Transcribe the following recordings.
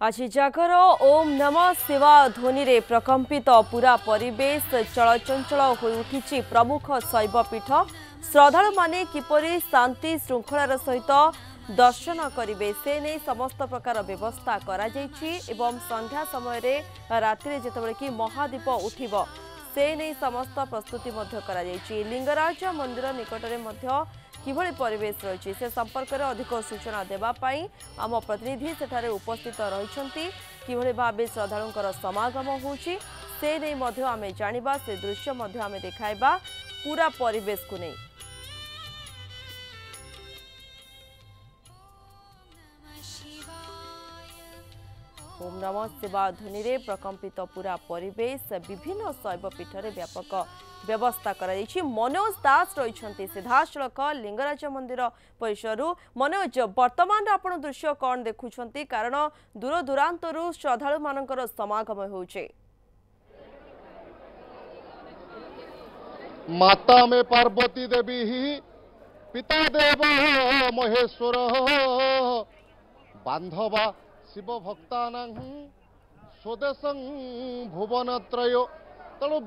आज जागर ओम नमः शिवा ध्वनि रे प्रकंपित पूरा परिवेश चलचंचल हो उठी प्रमुख शैवपीठ श्रद्धालु माने किपरि शांति श्रृंखलार सहित दर्शन करेंगे से नहीं समस्त प्रकार व्यवस्था करा एवं संध्या समय रे रात्रि जेतबेले कि महादीप उठिब से नहीं समस्त प्रस्तुति करा लिंगराज मंदिर निकटरे किभଳି परिवेश रही से संपर्क में अधिक सूचना देवाई आम प्रतिनिधि सेठारे उपस्थित रही किभଳି भावे श्रद्धालुंकर समागम होची से नहीं आमे जानिबा से दृश्य आमे देखाइबा पूरा परिवेश को नहीं। ओम नमः शिवा ध्वनि रे प्रकंपित पूरा परिवेश विभिन्न शैवपीठ रे व्यापक व्यवस्था कर मनोज दास रही सीधासलख लिंगराज मंदिर परिसर। मनोज वर्तमान आप दृश्य कौन देखुंट कारण दूर दूरांतरु श्रद्धालु मानकर समागम होचे। माता में पार्वती देवी ही पिता देव महेश्वर बांधवा शिव भक्ता स्वदेश भुवनत्रय तेणु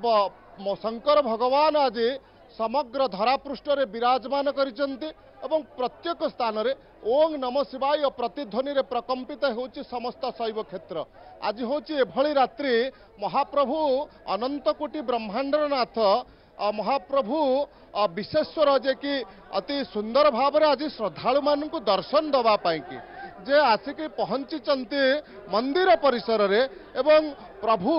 शंकर भगवान आज समग्र धरापृष्ठ रे विराजमान करिसेंती एवं प्रत्येक स्थान रे ओम नमः शिवाय प्रतिध्वनि रे प्रकंपित होची समस्त शैव क्षेत्र। आज होची एभली रात्रि महाप्रभु अनंत कोटि ब्रह्मांडर नाथ महाप्रभु विश्वेश्वर जे कि अति सुंदर भाव आज श्रद्धालु मानू दर्शन दवा पाई कि जे आसिक पहुंची मंदिर परिसर रे एवं प्रभु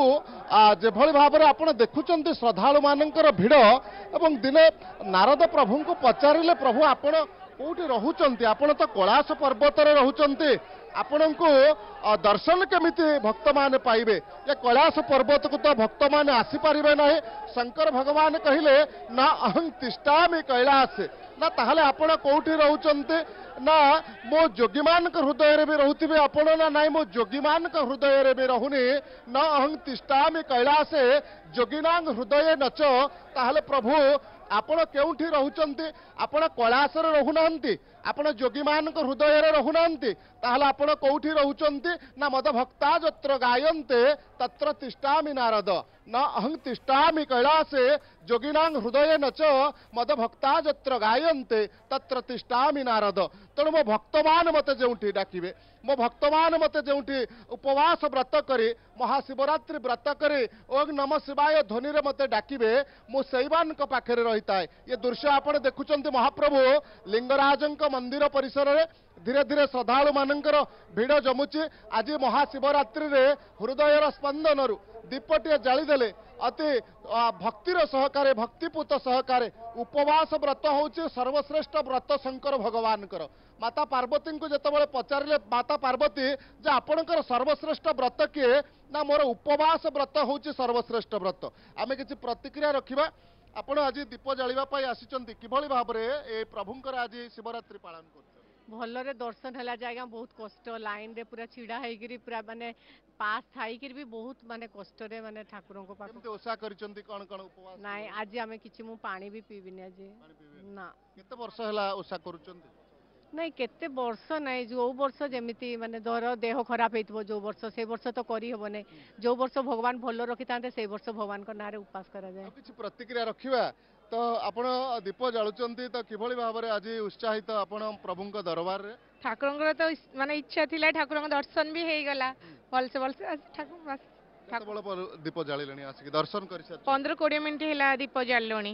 जेभली भाव में आप देखुंत श्रद्धालु मानकर भिड़ एवं दिने नारद प्रभु को पचारे प्रभु आपण कौटी रोचंती आपण तो कैलाश पर्वत रोचंती आपण को दर्शन केमिति भक्त माने पाइबे ये कैलाश पर्वत को तो भक्त माने आसी पारिबे नहीं। शंकर भगवान कहिले ना अहं तिष्ठामि कैलाश ना ताहले आपण कौटी रोचंती ना मो जोगी मान हृदय रे भी रोथिबे आपण ना नाई मो जोगी मान हृदय रे भी रहुनी न अहं तिष्ठामि कैलाशे जोगिनांग हृदय नच ताहले प्रभु आपण केउठी रहउचंती आपण कैलाश रे रहुनांती आपण जोगी मान हृदय रे रहुनांती ताहले आपण कौठी रहउचंती ना मद भक्ता जत्र गायन्ते तत्र तिष्ठामि नारद न अहं तिष्ठामि कैलाशे जोगिनांग हृदय नच मद भक्ता जत्र गायन्ते तत्र तिष्ठामि नारद। तेणु मो भक्तमान मते जोंठी डाकिबे मो भक्तमान मते जोंठी उपवास व्रत करे महाशिवरात्रि व्रत करे ओम नमः शिवाय ध्वनि रे मते डाकिबे मो सैवान को पाखे रहीता ये दृश्य आपण देखुचंती महाप्रभु लिंगराजंक मंदिर परिसर रे धीरे धीरे श्रद्धालु मानकर भिड़ जमुची। आज महाशिवरात्रि रे हृदयर स्पंदन दीपटे जालीदेले अति भक्तिर सहकारे भक्तिपूत सहकारे उपवास व्रत होची सर्वश्रेष्ठ व्रत शंकर भगवान कर। माता पार्वती को जितेबाला पचारे माता पार्वती जे आपणकर सर्वश्रेष्ठ व्रत किए ना मोर उपवास व्रत होची सर्वश्रेष्ठ व्रत। आमे किछि प्रतिक्रिया रखिबा आपण आज दीप जालिबा आसीचंती किभली भाव रे ए प्रभुंकर आज शिवरात्रि पालन कर भलरे दर्शन है जगह बहुत कष्ट लाइन रे पूरा छिड़ा होकर पूरा माने पास थाई भी बहुत माने कष्ट रे माने ठाकुरों को पास ओषा करिसंती कोन कोन उपवास नाही आज आमे किछि मु पानी भी पीबिनी आज ना केते वर्ष हला ओषा करूचंती नहीं केते वर्ष नहीं जो वर्ष जेमिति माने दर देह खराब हेतबो जो वर्ष से वर्ष तो करी हबो नहीं जो वर्ष भगवान भलो रखि तांते से वर्ष भगवान को नारे उपास करा जाए। किछि प्रतिक्रिया रखिबा तो आपण दीप जालुचंती तो किभली भाव में आज उत्साहित आपण प्रभुंक दरबार रे ठाकुर तो माने इच्छा थिला ठाकुर दर्शन भी हे गला भलसे भलसे आज ठाकुर बस ठाकुर दीप जालिलणी आसी दर्शन करि 15-20 मिनिट हिला दीप जाललोणी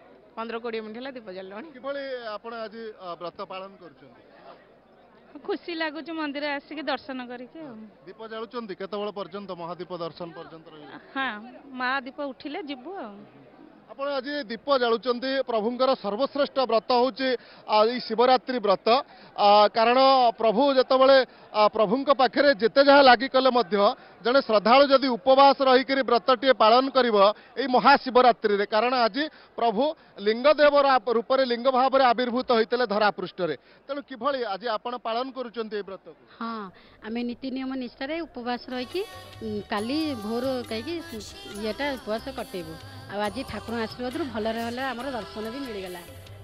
15-20 मिनिट हिला दीप जाललोणी किभली आपण आज व्रत पालन करचंती खुशी लागुच मंदिर आसी दर्शन करके दीप जालुचंती केतबेल पर्यंत महादीप दर्शन पर्यंत रही हां महादीप उठिले जिबु आप आज दीप जालुचंती प्रभुंकर सर्वश्रेष्ठ व्रत हूँ शिवरात्रि व्रत कारण प्रभु जितेबाला प्रभुंक पाखे जिते जहाँ लगी कले जड़े श्रद्धालु जदि उपवास रहीकि व्रतटे पालन करिब एई महाशिवरात्रि रे कारण आज प्रभु लिंगदेव रूप से लिंग भाव में आविर्भूत होते धरापृष्ठ रे तेणु किभली आज आपण पालन करुचंती ए व्रत को। हाँ आमे नीति नियम निष्ठारे उपवास रहीकि काली भोर कहीं येटा उपवास कटेबू आज ठाकुर आशीर्वाद भलरे भलरे आमर दर्शन भी मिलगला।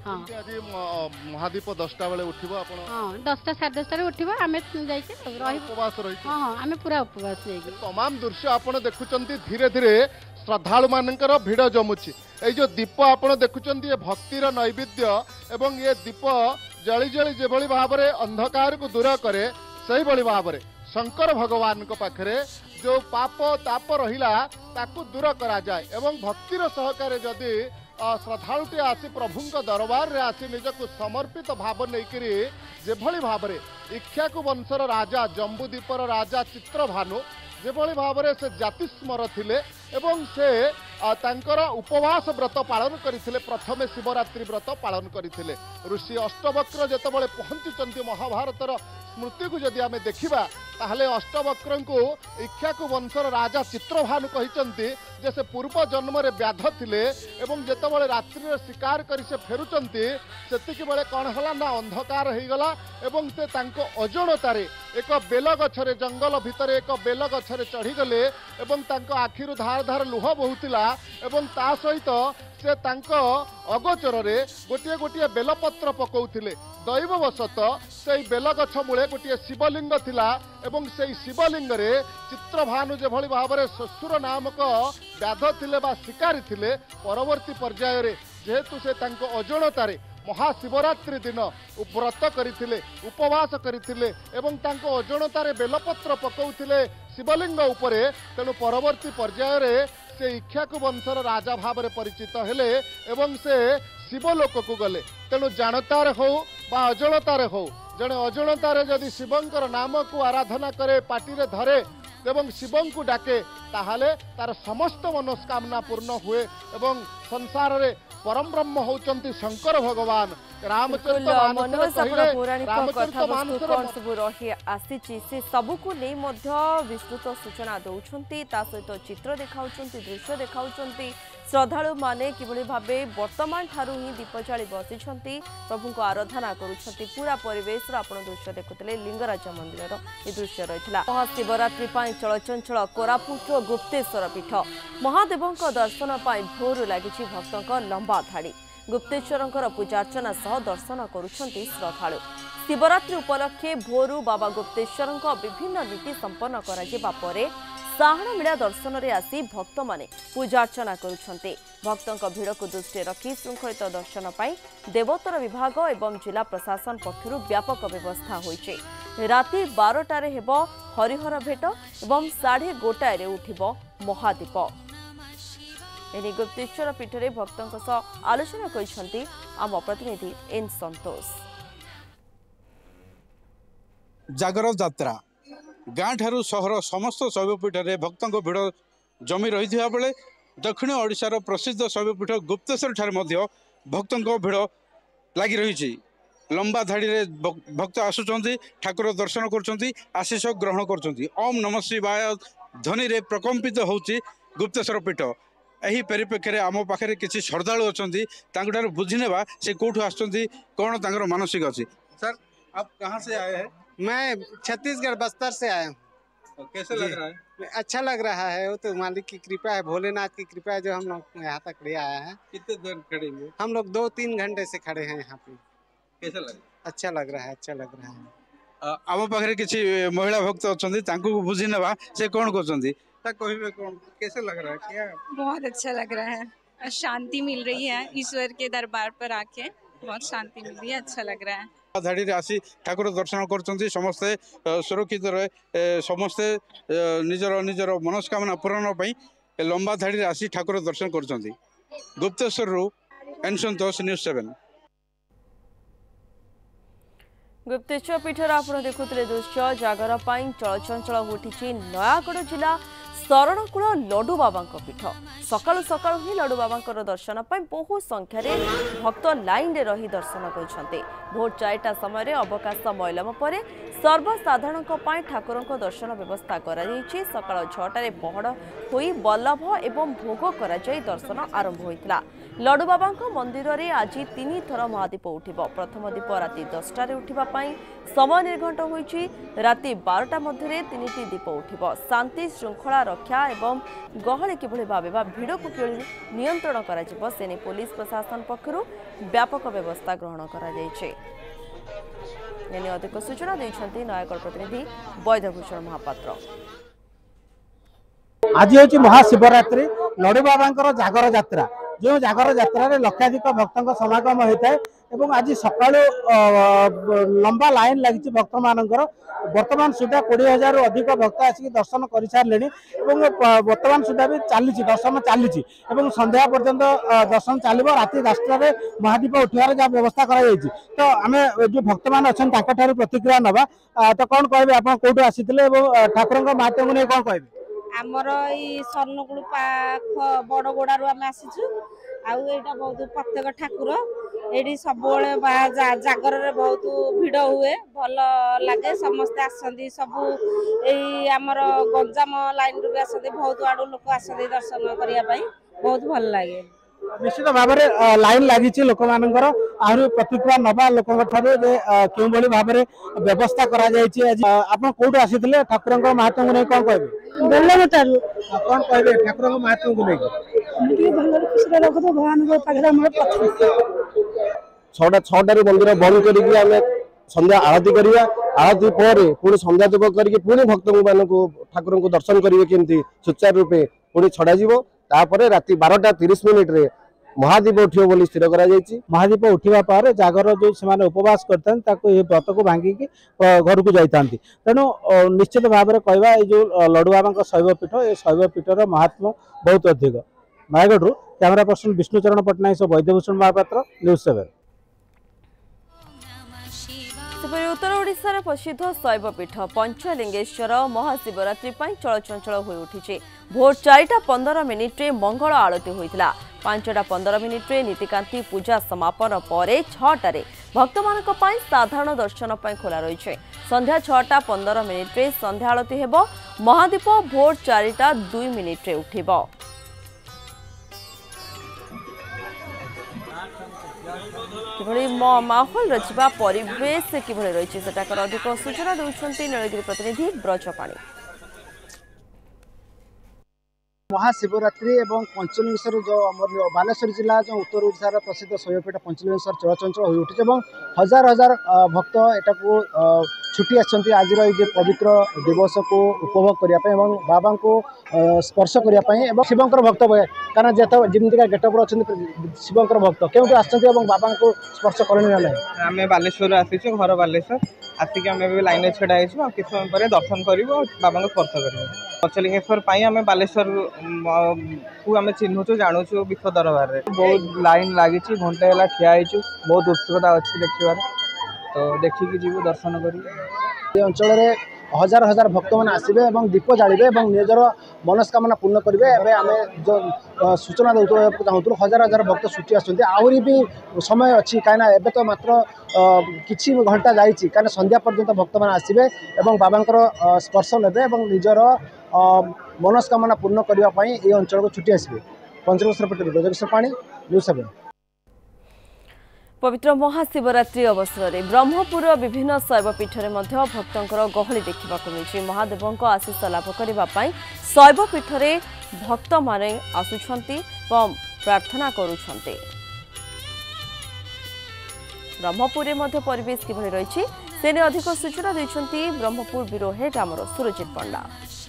हाँ आज महादीप 10टा बेले उठिबो आपण हाँ 10टा 10:30 उठवा आम जाइके रही उपवास रही हाँ हाँ आम पूरा उपवास जाइके तमाम दृश्य आपण देखुचंती धीरे धीरे श्रद्धालु मानकर भिड़ जमुची ए जो दीप आपण देखुचंती ये भक्तिर नैवेद्य एवं ये दीप जली जली जेभली भाव में अंधकार को दूर करे सही भली भाव में शंकर भगवान को पाखरे जो पाप ताप रहिला ताकू दूर करा जाए एवं भक्तिर सहकारे जदि श्रद्धालुटे आसी प्रभुंक दरबार रे आसी निजक समर्पित भाव नहीं जेभली भाव में इक्ष्वाकु वंशर राजा जम्बूद्वीपर राजा चित्रभानु जेभली भाव में से जातिस्मर थिले एवं से तांकर उपवास व्रत पालन करथिले प्रथमे शिवरात्रि व्रत पालन करथिले ऋषि अष्टवक्र जेतबळे पहुंचुचंती महाभारतर स्मृति को जदि आमे देखिबा ताहले अष्टवक्र को इक्ष्वाकु वंशर राजा चित्रभानु कहिचंती जे से पूर्व जन्म रे व्याध थिले एवं जेतबळे रात्रि रे शिकार करि से फेरुचंती सेतिक बेले कोन हला ना अंधकार हेई गला एवं से तांको अजणतारे एक बेल गछरे जंगल भितरे एक बेल गछरे चढ़ी गले एवं तांको आखिरु धार धार लुह बहुतिला एवं ता सहित से तांको अगोचर रे गोटिए गोटिए बेलपत्र पकाउथिले दैववशत से बेल गछ मूले गोटिए शिवलिंग थिला एवं से शिवलिंग रे चित्रभानु जेभली भाव में ससुर नामक व्याध थिले बा शिकारी थिले परवर्ती पर्याय रे जेहेतु से तांको अजणतारे महाशिवरात्रि दिन व्रत करथिले उपवास करथिले एवं तांको अजणतारे बेलपत्र पकाउथिले शिवलिंग उपरे तेणु परवर्ती पर्याय रे से इक्ष्वाकु वंशर राजा भाव में परिचित हेले एवं से शिवलोक को गले तेणु जानतार हो बा अजणतार हो जड़े अजणतार जदि शिवंकर नाम को आराधना करे पाटी रे धरे एवं शिवं को डाके ताहले तार समस्त मनस्कामना पूर्ण हुए एवं संसार रे परम ब्रह्म होचंती शंकर भगवान सबको नहीं विस्तृत सूचना दौरान सहित चित्र देखा दृश्य देखा श्रद्धालु माने किभली भाबे वर्तमान ठारू ही दीप जाली बसी प्रभु को आराधना करुछंती पूरा परिवेश आपण दृश्य देखुतले लिंगराज मंदिर ये दृश्य रही महाशिवरात्रि चलचंचल कोरापुट गुप्तेश्वर पीठ महादेव दर्शन भोर लगी भक्तों लंबा धाड़ी गुप्तेश्वर पूजार्चना सह दर्शन करुछंती श्रद्धालु शिवरात्रि उपलक्षे भोरु बाबा गुप्तेश्वर विभिन्न नीति संपन्न करा परे साहण मेला दर्शन रे आसी भक्त माने पूजार्चना करुछंती भक्तों भीड़ को दृष्टि रखी श्रृंखलित दर्शन पाई देवोत्तर विभाग एवं जिला प्रशासन पक्षरु व्यापक व्यवस्था होइछे राति 12 रे हेबो हरिहर भेट एवं 1:30 रे उठिबो महादीप एने गुप्तेश्वर पीठ रे भक्तों सह आलोचना करिसंती आम प्रतिनिधि एन संतोष जागर यात्रा गाँ ठारू सहर समस्त शैवपीठ में भक्तों भिड़ जमी रही बेले दक्षिण ओडिशार प्रसिद्ध शैवपीठ गुप्तेश्वर ठारे भक्तों भिड़ लगी रही लंबा धाड़ी रे भक्त आसुचंती ठाकुर दर्शन कर आशीष ग्रहण कर ओम नमः शिवाय ध्वनि रे प्रकम्पित होची गुप्तेश्वर पीठ यही परिप्रेक्षी में आम पाखे किसी श्रद्धालु अच्छा बुझीने से कौटू आसुँच कौन तर मानसिक अच्छी। सर आप कहाँ से आए हैं? मैं छत्तीसगढ़ बस्तर से आया हूँ। कैसे लग रहा है? अच्छा लग रहा है, वो तो मालिक की कृपा है, भोलेनाथ की कृपा है जो हम लोग यहाँ तक ले आया है। कितने देर खड़े हुए? हम लोग 2-3 घंटे से खड़े हैं यहाँ पे। कैसा लग? अच्छा लग रहा है, अच्छा लग रहा है। आम पाखे किसी महिला भक्त अच्छा बुझी ना से कौन कहबे कौन कैसे लग रहा है? क्या बहुत अच्छा लग रहा है, शांति मिल रही है ईश्वर के दरबार पर आके, बहुत शांति मिल रही है, अच्छा लग रहा है। धाड़ी आसी ठाकुर दर्शन कर समस्ते सुरक्षित रहे समस्ते निजर निजर मनस्कामना पूरण लंबा धाड़ी आसी ठाकुर दर्शन कर गुप्तेश्वर एन संतोष न्यूज 7। गुप्तेश्वर पीठर आप देखुले दृश्य जागर चलचंचल उठी नयागढ़ जिला शरणकूल लड्डू बाबा पीठ सकाळु सकाळु ही लड्डू बाबा दर्शन बहु संख्यार भक्त लाइन रे रही दर्शन करछन्ते। भोर 4टा समय अवकाश महिलम पर सर्वसाधारण ठाकुर दर्शन व्यवस्था कर सकाळ 6टार पहड़ होई बल्लभ एवं भोग कर दर्शन आरंभ होता। लडुबाबा मंदिर में आज 3 थर महादीप उठिब। प्रथम दीप राति 10टार उठा समय निर्घंट होईछि। राति 12टा मध्य 3टी दीप उठिब। शांति श्रृंखला रक्षा एवं गहली किभଳି भाबे बा भिड़ को किभଳି नियंत्रण करा जिवो सेने पुलिस प्रशासन पक्षरु व्यापक व्यवस्था ग्रहण करा जायछि। एने अधिक सूचना दैछन्ति नयागढ़ प्रतिनिधि वैधभूषण महापात्र। आज हूँ महाशिवरात्रि लडुबाबा जागर यात्रा जो जागर यात्रा लक्षाधिक भक्तों समागम होता है एवं आज सका लंबा लाइन लगी भक्त मानकर वर्तमान सुधा 20,000 अधिक भक्त आसिक दर्शन कर सारे वर्तमान सुधा भी चली दर्शन चली संध्या पर्यंत दर्शन चलो राति 10टार महादीप उठार जहाँ व्यवस्था कर तो आम जो भक्त मान अच्छा प्रतिक्रिया नवा तो कौन कहे आप कौटू आसी ठाकुर महात्म्य को नहीं कौन कहे आमर ये स्वर्णकुल पाख बड़गोड़ारू आम आसीचु आईटा बहुत प्रत्येक ठाकुर ये सब जागर रे बहुत भिड़ हुए भल लगे समस्ते आसती सब यही आमर गंजाम लाइन रू भी आसती बहुत आड़ू लोक आसती दर्शन करने बहुत भल लगे। निश्चित भाव में लाइन लगी लोक मानकर आहरी प्रतिक्रिया नवा लोक क्यों भाव में व्यवस्था आप कौटू आसी ठाकुर महात्म्य को नहीं कौन कहे कौन कहे ठाकुर महात्म्य को लेकिन भगवान छटार मंदिर बंद कर संध्या आरती करवा आरती पर पुणी संध्या जप करके पुणी भक्त ठाकुर को दर्शन करेंगे केमती सुचारू रूपे पुणी छड़ा तापर राति 12:30 रे महादीप उठियो बोली स्थिर करा जायछि। महादीप उठिबा पर जागर जो से उपवास करते व्रत को भांगिकी घर को जाता तेणु निश्चित भाव में कहवा जो लडुबाबा शैवपीठ ये शैवपीठर महात्म्य बहुत अधिक। Nayagarh camera person Bishnucharan Pattnaik Baidyabhushan Mahapatra news 7। उत्तर ओडिशार प्रसिद्ध शैवपीठ पंचलिंगेश्वर महाशिवरात्रि चलचंचल हो उठी। भोर 4:15 मंगल आरती होता 5:15 नीतिकांति पूजा समापन पर 6टारे भक्त मानक साधारण दर्शन खोला रही। संध्या 6:15 संध्या आरती हेब। महादीप भोर 4:02 उठिब। किभଳି माहौल रचिबा परिवेश किभଳି रही सेटाकर अधिक सूचना देउछन्ति नीलगिरी प्रतिनिधि ब्रजपाणी। महाशिवरात्रि एवं पंचलिंगेश्वर जो बालेश्वर जिला जो उत्तर ओडिशार प्रसिद्ध शैवपीठ पंचलिंगेश्वर चलचंचल हो उठी हजार हजार भक्त एटाको छुट्टी आसछन्ति आज ये पवित्र दिवस को उपभोग करने बाबा को स्पर्श करने शिवंकर भक्त कारण जमीका गेटअप अच्छा शिवंकर भक्त क्योंकि आसछन्ति बाबा को स्पर्श करने आम बालेश्वर आसीचु घर बालेश्वर आसिक आम लाइन छड़ा हो किस समय पर दर्शन कर बाबा को स्पर्श कर पंचलिंगेश्वर आम बालेश्वर को आम चिन्हुचु जानूचु विश्व दरबार में बहुत लाइन लगी घंटे है ठिया बहुत उत्सुकता अच्छी देखार तो देखिकी जीव दर्शन कर अंचल हजार हजार भक्त मैंने आसबे और दीप जाड़े और निजर मनस्कामना पूर्ण करेंगे। आम जो सूचना देते चाहूँ हजार हजार भक्त छुट्टी आसुँच आहरी भी समय अच्छी कहीं एवं तो मात्र किछि घंटा जाइए कहीं संध्या पर्यंत भक्त मैंने आसबे और बाबा स्पर्श ने और निजर मनस्कामना पूर्ण करने ये अंचल को छुट्टी आसबे। पंचलिंगेश्वर ब्रजेश्वर पाणी न्यूज 7। पवित्र महाशिवरात्रि अवसर में ब्रह्मपुर विभिन्न शैवपीठ में भक्तों गहली देखा मिली। महादेवों आशीष लाभ करने शैवपीठ में भक्त माने आसुछन्ति और प्रार्थना करुछन्ति। ब्रह्मपुर में परिवेश किभଳି रही से अधिक सूचना देछन्ति ब्रह्मपुर ब्यूरो हेड आमर सुरजित पंडा।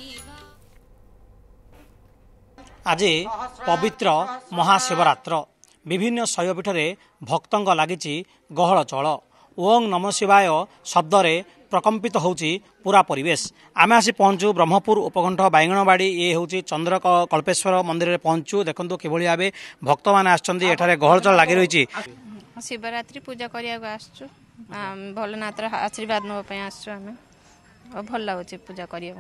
आज पवित्र महाशिवरात्र विभिन्न शैवपीठ में भक्तों लगी गहल चल ओं नम शिवाय शब्दरे प्रकम्पित होची पूरा परिवेश। आम आसी पहुँचु ब्रह्मपुर उपकंठ बाइगणबाड़ी ये हूँ चंद्र कल्पेश्वर मंदिर में पहुँचु देखो कि भाव भक्त मैंने आसछन्ति एठारे गहल चल लगी रही। शिवरात्रि पूजा करने भोलेनाथ आशीर्वाद नापी आसमें भल लगुच पूजा करने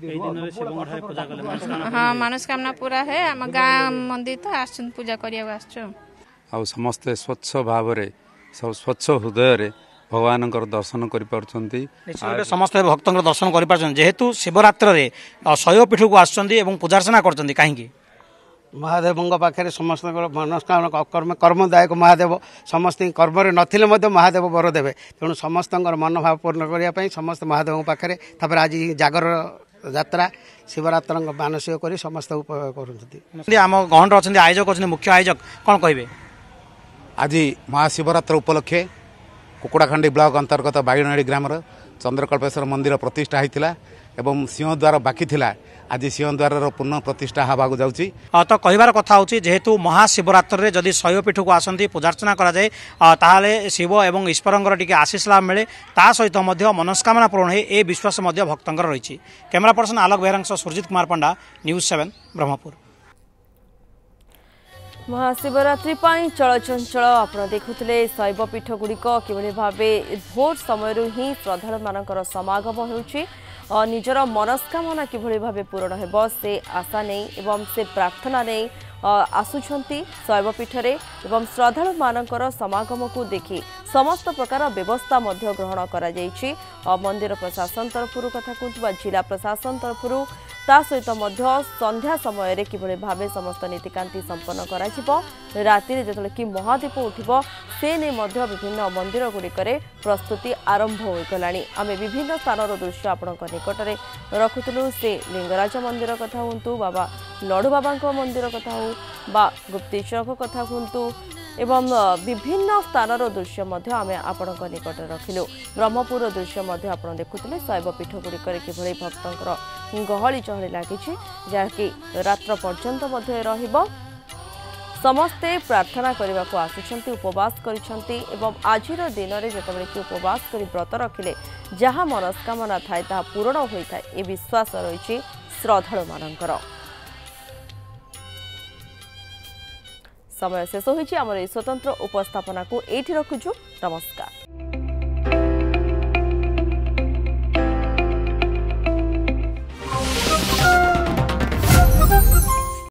हाँ मनस्कामना पूरा है आम गाँ मंदिर तो आस पूजा करने आ समस्ते स्वच्छ भाव सब स्वच्छ हृदय भगवान दर्शन कर समस्त भक्तों दर्शन कर जेहेतु शिवरात्र शैवपीठ को आसुँच पूजार्चना कर कहीं महादेव पाखे समस्त मनस्कामना कर्मदायक महादेव समस्त कर्म नथिले महादेव वर देवे तेणु समस्त मनोभाव पूर्ण करने समस्त महादेव पाखे आज जागर यात्रा शिवरात्र मानसिक कर समस्त उपयोग आम गहन अच्छा आयोजक अच्छा मुख्य आयोजक कौन कहे आज महाशिवरात्र उपलक्षे कुकुड़ाखंडी ब्लॉक अंतर्गत बागीनाड़ी ग्राम चंद्रकल्पेश्वर मंदिर प्रतिष्ठा होता एवं सिंहद्वार बाकी थिला आज सिंहद्वार पुनः प्रतिष्ठा हवा जाउची तो कहबार कथा होची जेहेतु महाशिवरात्र रे जदि शैवपीठ को आसती पूजार्चना करा जाए ताले शिव एवं ईश्वरंकर टिके आशीष लाभ मिले ता सहित मध्य मनस्कामना पूर्ण है ए विश्वास मध्य भक्तंकर रही। कैमरा पर्सन आलोक बेहरांग सुरजित कुमार पंडा न्यूज 7 ब्रह्मपुर। महाशिवरात्रि चलचंचल आप देखुले शैवपीठ गुड़िक किभली भावे भोर समय ही श्रद्धालु मानकर समागम होउछि और निजर मनस्कामना किभली भावे पूर्ण हेब से आशा नहीं एवं से प्रार्थना नहीं आसुछंती शैवपीठ रे एवं श्रद्धालु मानकर समागम को देखि समस्त प्रकार व्यवस्था मध्य ग्रहण करा जायछि मंदिर प्रशासन तरफ कथा कहूँ जिला प्रशासन तरफ ता सहित मध्य संध्या समय रे किभली भावे समस्त नीतिकांति संपन्न करा जिवो राति रे जतले कि महादीप उठिबो से ने मध्य विभिन्न मंदिर गुड़िकरे प्रस्तुति आरंभ हो गलानी। आमे विभिन्न स्थानर दृश्य आपनक निकटरे रखुतलु से लिंगराज मंदिर कथा हुंतु बाबा लडू बाबा मंदिर कथा हो बा गुप्तेश्वर कथा हुंतु एवं विभिन्न स्थानर दृश्य मध्य आमे आपनक निकटरे रखिलु। ब्रह्मपुर दृश्य मध्य आपण देखुतले शैवपीठ गुड़िकरे किभली भक्तंकर गहली चहली लागिछि जाकि रात्र पर्यंत मध्य रहिबो समस्ते प्रार्थना करने को आसुछंती उपवास करिछंती एवं आजिर दिन में जेतबेले कि उपवास करी व्रत रखिले जहाँ मनस्कामना थाए ता पूर्ण होई थाए ए विश्वास रही श्रद्धालु मानकर। समय शेष होइछि हमर स्वतंत्र उपस्थापना को एठी रखुछु। नमस्कार।